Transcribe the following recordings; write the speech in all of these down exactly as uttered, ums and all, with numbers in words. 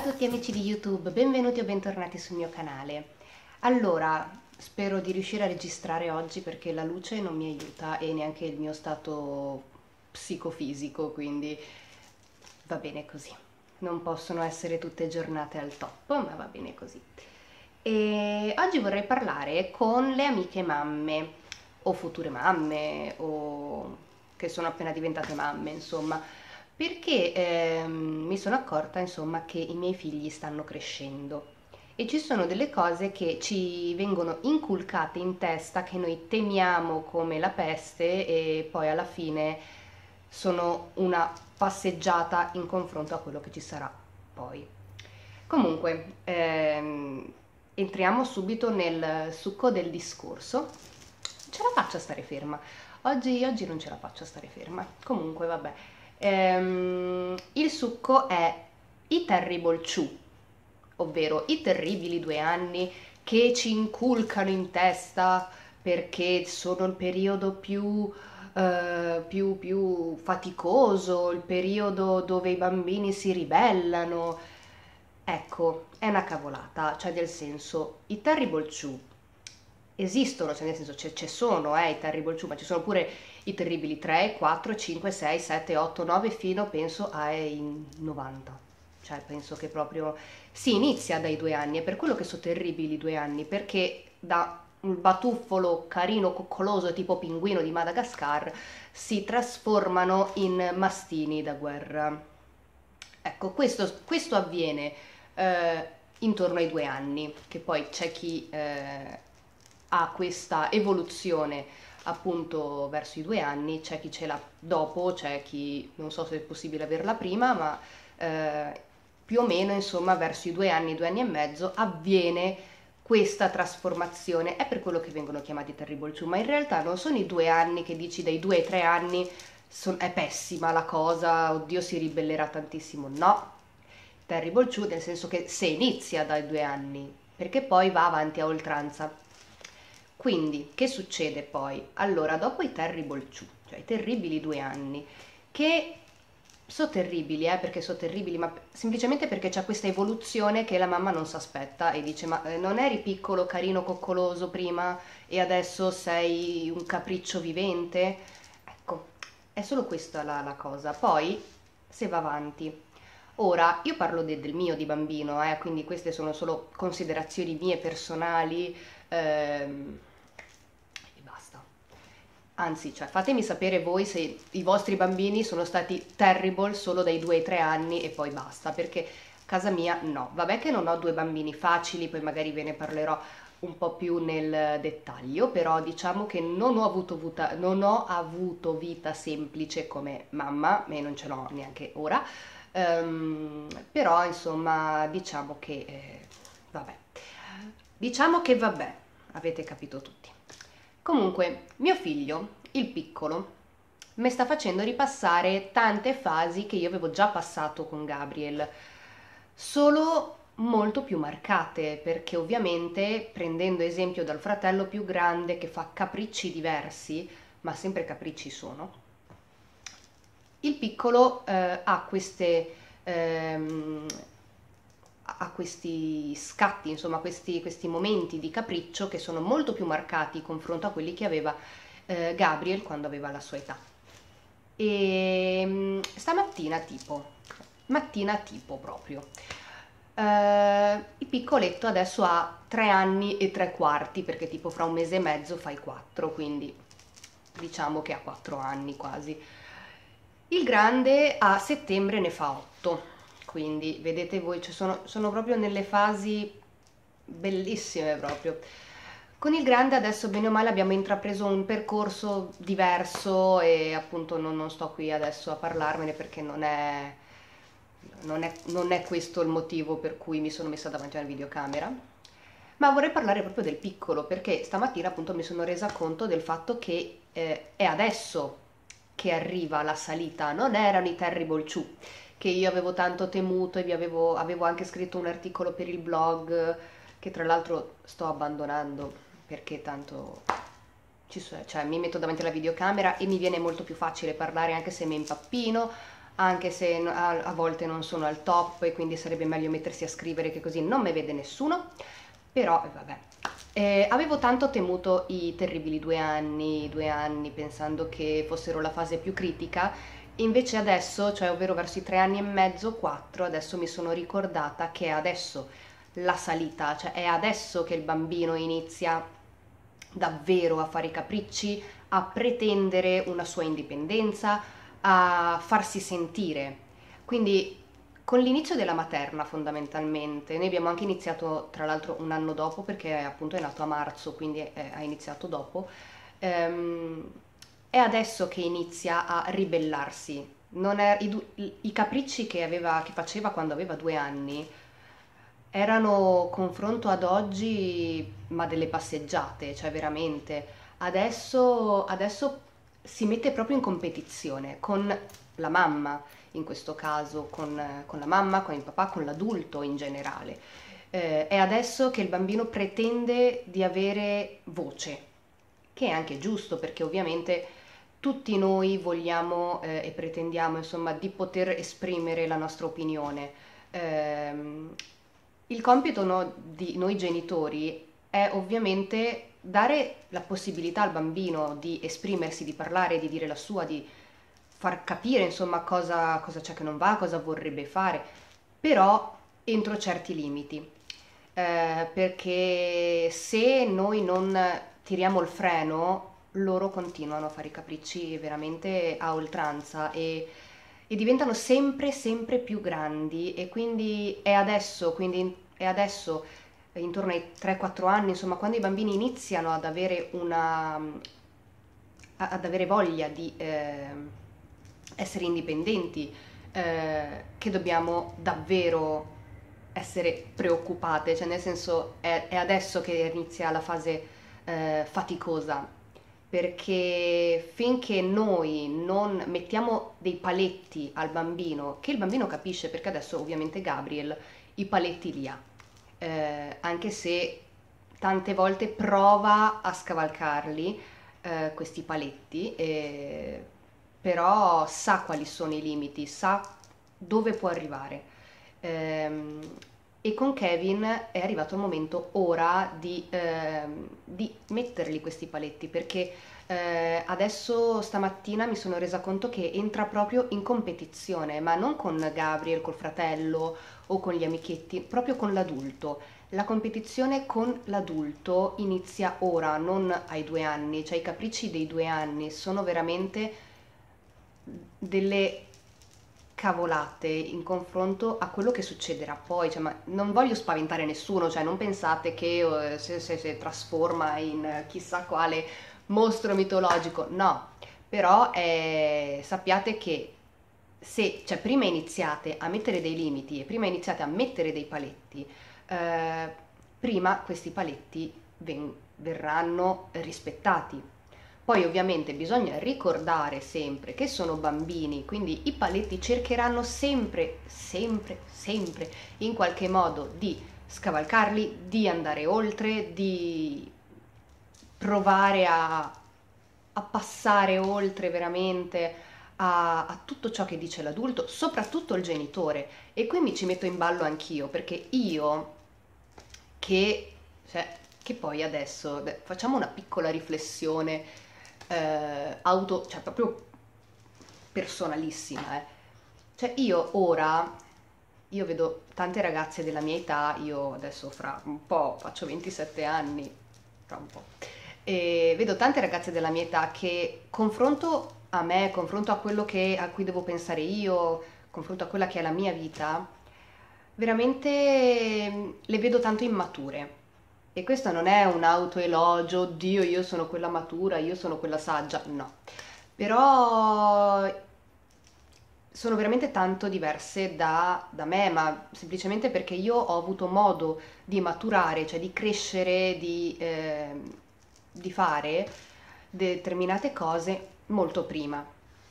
tutti amici di YouTube, benvenuti o bentornati sul mio canale. Allora, spero di riuscire a registrare oggi perché la luce non mi aiuta e neanche il mio stato psicofisico, quindi va bene così. Non possono essere tutte giornate al top, ma va bene così. E oggi vorrei parlare con le amiche mamme, o future mamme, o che sono appena diventate mamme, insomma, perché ehm, mi sono accorta, insomma, che i miei figli stanno crescendo e ci sono delle cose che ci vengono inculcate in testa che noi temiamo come la peste e poi alla fine sono una passeggiata in confronto a quello che ci sarà poi. Comunque, ehm, entriamo subito nel succo del discorso. Ce la faccio a stare ferma. Oggi, oggi non ce la faccio a stare ferma. Comunque, vabbè. Ehm, il succo è i Terrible Two, ovvero i terribili due anni che ci inculcano in testa perché sono il periodo più, eh, più, più faticoso, il periodo dove i bambini si ribellano. Ecco, è una cavolata, cioè nel senso, i Terrible Two esistono, cioè nel senso ci sono eh, i Terrible Two, ma ci sono pure i terribili tre, quattro, cinque, sei, sette, otto, nove fino penso ai novanta. Cioè penso che proprio si inizia dai due anni, è per quello che sono terribili i due anni, perché da un batuffolo carino coccoloso tipo pinguino di Madagascar si trasformano in mastini da guerra. Ecco, questo, questo avviene eh, intorno ai due anni, che poi c'è chi eh, ha questa evoluzione appunto verso i due anni, c'è chi ce l'ha dopo, c'è chi non so se è possibile averla prima, ma eh, più o meno insomma verso i due anni, due anni e mezzo avviene questa trasformazione. È per quello che vengono chiamati Terrible Two, ma in realtà non sono i due anni che dici dai due ai tre anni son, è pessima la cosa, oddio si ribellerà tantissimo, no. Terrible Two nel senso che se inizia dai due anni, perché poi va avanti a oltranza. Quindi, che succede poi? Allora, dopo i Terrible Two, cioè i terribili due anni, che sono terribili, eh, perché sono terribili, ma semplicemente perché c'è questa evoluzione che la mamma non si aspetta e dice, ma eh, non eri piccolo, carino, coccoloso prima e adesso sei un capriccio vivente? Ecco, è solo questa la, la cosa. Poi, se va avanti. Ora, io parlo de- del mio di bambino, eh, quindi queste sono solo considerazioni mie personali, ehm, e basta. Anzi, cioè, fatemi sapere voi se i vostri bambini sono stati terrible solo dai due ai tre anni e poi basta, perché casa mia no. Vabbè che non ho due bambini facili, poi magari ve ne parlerò un po' più nel dettaglio, però diciamo che non ho avuto, vuta- non ho avuto vita semplice come mamma, e non ce l'ho neanche ora. Ehm, però insomma diciamo che eh, vabbè, diciamo che vabbè, avete capito tutti. Comunque mio figlio, il piccolo, mi sta facendo ripassare tante fasi che io avevo già passato con Gabriel, solo molto più marcate, perché ovviamente prendendo esempio dal fratello più grande che fa capricci diversi, ma sempre capricci sono, il piccolo eh, ha queste ehm, ha questi scatti, insomma questi, questi momenti di capriccio che sono molto più marcati in confronto a quelli che aveva eh, Gabriel quando aveva la sua età. E mm, stamattina tipo, mattina tipo proprio, eh, il piccoletto adesso ha tre anni e tre quarti, perché tipo fra un mese e mezzo fai quattro, quindi diciamo che ha quattro anni quasi. Il grande a settembre ne fa otto, quindi vedete voi, cioè sono, sono proprio nelle fasi bellissime proprio. Con il grande adesso bene o male abbiamo intrapreso un percorso diverso e appunto non, non sto qui adesso a parlarmene perché non è, non è, non è questo il motivo per cui mi sono messa davanti a una videocamera, ma vorrei parlare proprio del piccolo perché stamattina appunto mi sono resa conto del fatto che eh, è adesso che arriva la salita, non erano i Terrible Two che io avevo tanto temuto e vi avevo, avevo anche scritto un articolo per il blog che tra l'altro sto abbandonando perché tanto ci so- cioè, mi metto davanti alla videocamera e mi viene molto più facile parlare anche se mi impappino, anche se n- a, a volte non sono al top e quindi sarebbe meglio mettersi a scrivere che così non mi vede nessuno, però eh, vabbè. Eh, avevo tanto temuto i terribili due anni, due anni pensando che fossero la fase più critica, invece adesso, cioè ovvero verso i tre anni e mezzo, quattro, adesso mi sono ricordata che è adesso la salita, cioè è adesso che il bambino inizia davvero a fare i capricci, a pretendere una sua indipendenza, a farsi sentire. Quindi con l'inizio della materna fondamentalmente, noi abbiamo anche iniziato tra l'altro un anno dopo perché appunto è nato a marzo, quindi è- ha iniziato dopo, ehm, è adesso che inizia a ribellarsi. Non è- i, du- i- i capricci che, aveva, che faceva quando aveva due anni erano confronto ad oggi, ma delle passeggiate, cioè veramente. Adesso, adesso si mette proprio in competizione con la mamma, in questo caso, con, con la mamma, con il papà, con l'adulto in generale. Eh, è adesso che il bambino pretende di avere voce, che è anche giusto perché ovviamente tutti noi vogliamo eh, e pretendiamo insomma di poter esprimere la nostra opinione. Ehm, il compito no, di noi genitori è ovviamente dare la possibilità al bambino di esprimersi, di parlare, di dire la sua, di far capire insomma cosa, cosa c'è che non va, cosa vorrebbe fare, però entro certi limiti. Eh, perché se noi non tiriamo il freno, loro continuano a fare i capricci veramente a oltranza e, e diventano sempre, sempre più grandi e quindi è adesso, quindi è adesso, eh, intorno ai tre quattro anni, insomma, quando i bambini iniziano ad avere una, a- ad avere voglia di eh, essere indipendenti, eh, che dobbiamo davvero essere preoccupate, cioè nel senso è, è adesso che inizia la fase eh, faticosa, perché finché noi non mettiamo dei paletti al bambino, che il bambino capisce, perché adesso ovviamente Gabriel i paletti li ha, eh, anche se tante volte prova a scavalcarli, eh, questi paletti, eh, però sa quali sono i limiti, sa dove può arrivare. Ehm, e con Kevin è arrivato il momento ora di, ehm, di mettergli questi paletti perché eh, adesso stamattina mi sono resa conto che entra proprio in competizione, ma non con Gabriel, col fratello o con gli amichetti, proprio con l'adulto. La competizione con l'adulto inizia ora, non ai due anni, cioè i capricci dei due anni sono veramente delle cavolate in confronto a quello che succederà poi, cioè, ma non voglio spaventare nessuno, cioè non pensate che eh, se, se, se trasforma in eh, chissà quale mostro mitologico, no, però eh, sappiate che se, cioè, prima iniziate a mettere dei limiti e prima iniziate a mettere dei paletti, eh, prima questi paletti ven- verranno rispettati. Poi ovviamente bisogna ricordare sempre che sono bambini, quindi i paletti cercheranno sempre, sempre, sempre in qualche modo di scavalcarli, di andare oltre, di provare a, a passare oltre veramente a, a tutto ciò che dice l'adulto, soprattutto il genitore. E qui mi ci metto in ballo anch'io, perché io che, cioè, che poi adesso beh, facciamo una piccola riflessione eh, auto, cioè proprio personalissima, eh. Cioè io ora, io vedo tante ragazze della mia età, io adesso fra un po' faccio ventisette anni, fra un po', e vedo tante ragazze della mia età che confronto a me, confronto a quello che, a cui devo pensare io, confronto a quella che è la mia vita, veramente mm, le vedo tanto immature. E questo non è un autoelogio, oddio, io sono quella matura, io sono quella saggia, no. Però sono veramente tanto diverse da, da me, ma semplicemente perché io ho avuto modo di maturare, cioè di crescere, di, eh, di fare determinate cose molto prima.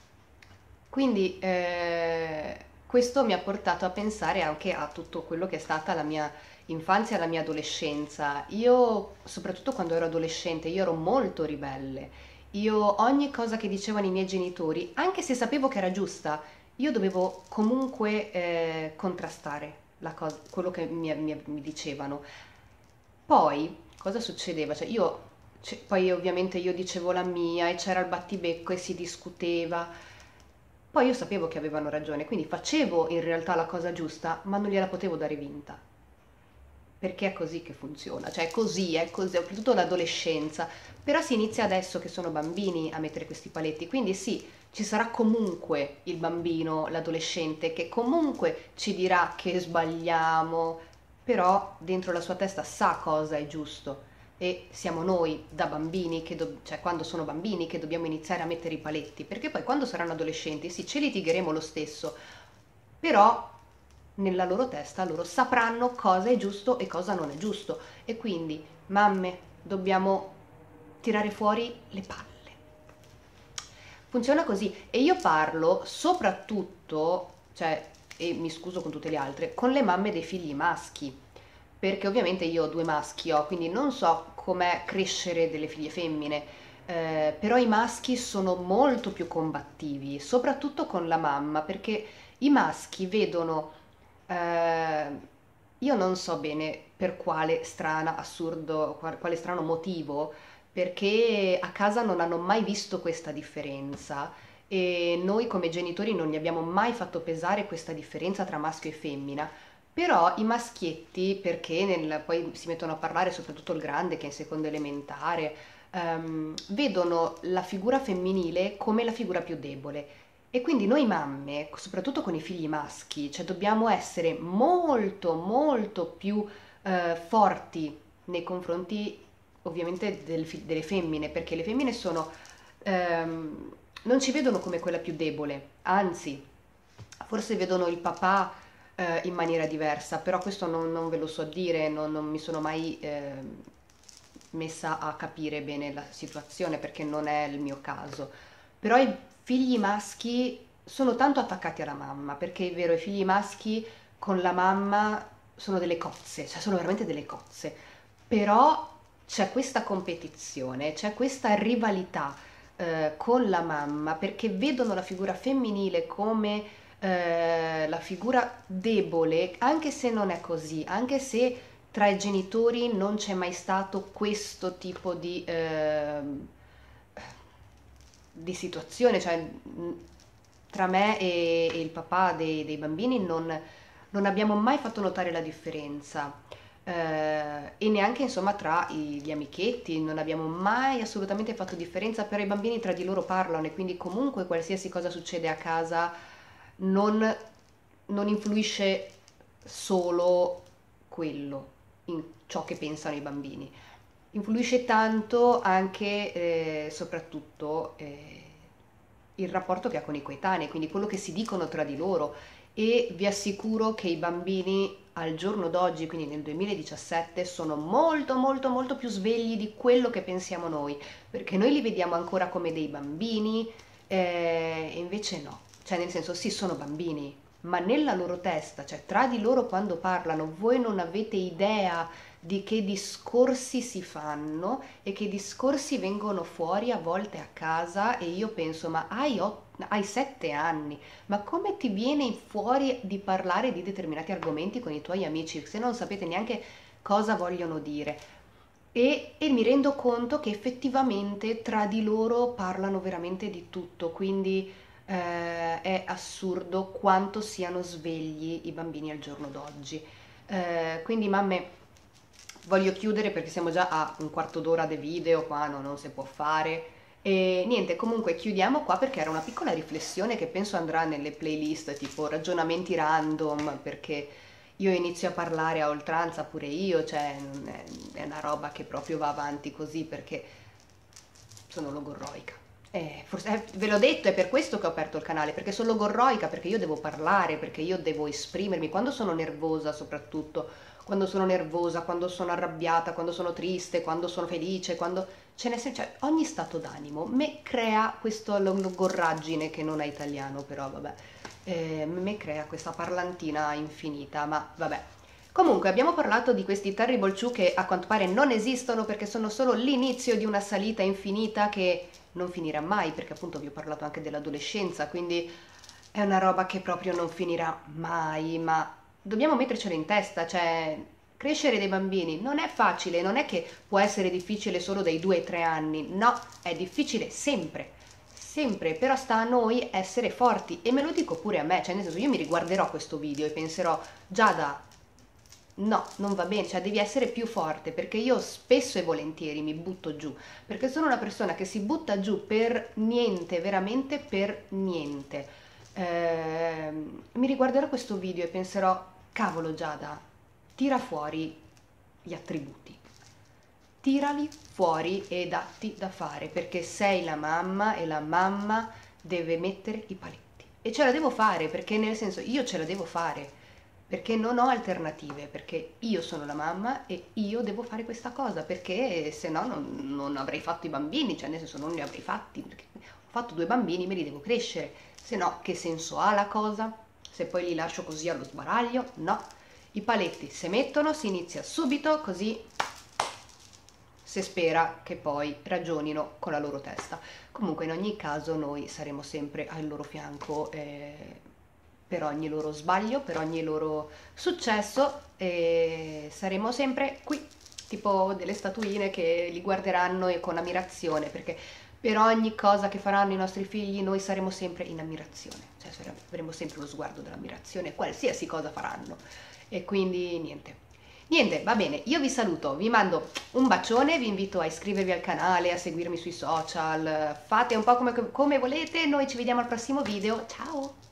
Quindi eh, questo mi ha portato a pensare anche a tutto quello che è stata la mia infanzia e la mia adolescenza. Io, soprattutto quando ero adolescente, io ero molto ribelle. Io ogni cosa che dicevano i miei genitori, anche se sapevo che era giusta, io dovevo comunque eh, contrastare la cosa, quello che mi, mi- mi dicevano. Poi, cosa succedeva? Cioè, io, cioè, poi ovviamente io dicevo la mia e c'era il battibecco e si discuteva. Poi io sapevo che avevano ragione, quindi facevo in realtà la cosa giusta, ma non gliela potevo dare vinta. Perché è così che funziona, cioè è così, è così, soprattutto l'adolescenza. Però si inizia adesso che sono bambini a mettere questi paletti, quindi sì, ci sarà comunque il bambino, l'adolescente, che comunque ci dirà che sbagliamo, però dentro la sua testa sa cosa è giusto. E siamo noi da bambini, che do- cioè quando sono bambini, che dobbiamo iniziare a mettere i paletti, perché poi quando saranno adolescenti, sì, ce li tigheremo lo stesso, però nella loro testa loro sapranno cosa è giusto e cosa non è giusto. E quindi, mamme, dobbiamo tirare fuori le palle. Funziona così. E io parlo soprattutto, cioè, e mi scuso con tutte le altre, con le mamme dei figli maschi. Perché ovviamente io ho due maschi, ho, quindi non so com'è crescere delle figlie femmine, eh, però i maschi sono molto più combattivi, soprattutto con la mamma, perché i maschi vedono, eh, io non so bene per quale strana, assurdo, qual- quale strano motivo, perché a casa non hanno mai visto questa differenza e noi come genitori non gli abbiamo mai fatto pesare questa differenza tra maschio e femmina. Però i maschietti, perché nel- poi si mettono a parlare, soprattutto il grande che è in seconda elementare, ehm, vedono la figura femminile come la figura più debole. E quindi noi mamme, soprattutto con i figli maschi, cioè dobbiamo essere molto, molto più eh, forti nei confronti ovviamente del fi- delle femmine, perché le femmine sono, ehm, non ci vedono come quella più debole, anzi, forse vedono il papà eh, in maniera diversa, però questo non, non ve lo so dire, non, non mi sono mai ehm, messa a capire bene la situazione perché non è il mio caso. Però i figli maschi sono tanto attaccati alla mamma, perché è vero, i figli maschi con la mamma sono delle cozze, cioè sono veramente delle cozze, però c'è questa competizione, c'è questa rivalità eh, con la mamma perché vedono la figura femminile come eh, la figura debole, anche se non è così, anche se tra i genitori non c'è mai stato questo tipo di, ehm, di situazione, cioè mh, tra me e, e il papà dei, dei bambini non, non abbiamo mai fatto notare la differenza. Eh, e neanche insomma tra i- gli amichetti non abbiamo mai assolutamente fatto differenza, però i bambini tra di loro parlano e quindi comunque qualsiasi cosa succede a casa non, non influisce solo quello in ciò che pensano i bambini. Influisce tanto anche e soprattutto eh, il rapporto che ha con i coetanei, quindi quello che si dicono tra di loro e vi assicuro che i bambini al giorno d'oggi, quindi nel duemiladiciassette, sono molto molto molto più svegli di quello che pensiamo noi, perché noi li vediamo ancora come dei bambini eh, e invece no, cioè nel senso sì sono bambini, ma nella loro testa, cioè tra di loro quando parlano, voi non avete idea di che discorsi si fanno e che discorsi vengono fuori a volte a casa e io penso, ma hai, ot- hai sette anni, ma come ti viene fuori di parlare di determinati argomenti con i tuoi amici se non sapete neanche cosa vogliono dire? E, e mi rendo conto che effettivamente tra di loro parlano veramente di tutto, quindi eh, è assurdo quanto siano svegli i bambini al giorno d'oggi. Eh, quindi mamme, voglio chiudere perché siamo già a un quarto d'ora di video, qua no, non si può fare. E niente, comunque chiudiamo qua perché era una piccola riflessione che penso andrà nelle playlist tipo ragionamenti random, perché io inizio a parlare a oltranza pure io, cioè non è, è una roba che proprio va avanti così perché sono logorroica. Eh, forse, eh, ve l'ho detto, è per questo che ho aperto il canale, perché sono logorroica, perché io devo parlare, perché io devo esprimermi, quando sono nervosa soprattutto, quando sono nervosa, quando sono arrabbiata, quando sono triste, quando sono felice, quando ce n'è sempre, cioè ogni stato d'animo me crea questa logorraggine che non è italiano, però vabbè, eh, me crea questa parlantina infinita, ma vabbè. Comunque abbiamo parlato di questi terrible two che a quanto pare non esistono perché sono solo l'inizio di una salita infinita che non finirà mai, perché appunto vi ho parlato anche dell'adolescenza, quindi È una roba che proprio non finirà mai, ma dobbiamo mettercelo in testa, cioè crescere dei bambini non è facile, non è che può essere difficile solo dai due ai tre anni, no, è difficile sempre, sempre, però sta a noi essere forti e me lo dico pure a me, cioè nel senso io mi riguarderò questo video e penserò, Giada, no, non va bene, cioè devi essere più forte perché io spesso e volentieri mi butto giù, perché sono una persona che si butta giù per niente, veramente per niente. Ehm, mi riguarderò questo video e penserò, cavolo Giada, tira fuori gli attributi, tirali fuori e datti da fare perché sei la mamma e la mamma deve mettere i paletti e ce la devo fare perché nel senso io ce la devo fare perché non ho alternative, perché io sono la mamma e io devo fare questa cosa, perché se no non, non avrei fatto i bambini, cioè nel senso non li avrei fatti, perché ho fatto due bambini, me li devo crescere, se no che senso ha la cosa? Se poi li lascio così allo sbaraglio? No. I paletti si mettono, si inizia subito, così si spera che poi ragionino con la loro testa. Comunque in ogni caso noi saremo sempre al loro fianco eh, per ogni loro sbaglio, per ogni loro successo e saremo sempre qui, tipo delle statuine che li guarderanno e con ammirazione, perché per ogni cosa che faranno i nostri figli noi saremo sempre in ammirazione, cioè avremo sempre lo sguardo dell'ammirazione, qualsiasi cosa faranno. E quindi niente. Niente, va bene, io vi saluto, vi mando un bacione, vi invito a iscrivervi al canale, a seguirmi sui social, fate un po' come, come volete, noi ci vediamo al prossimo video, ciao!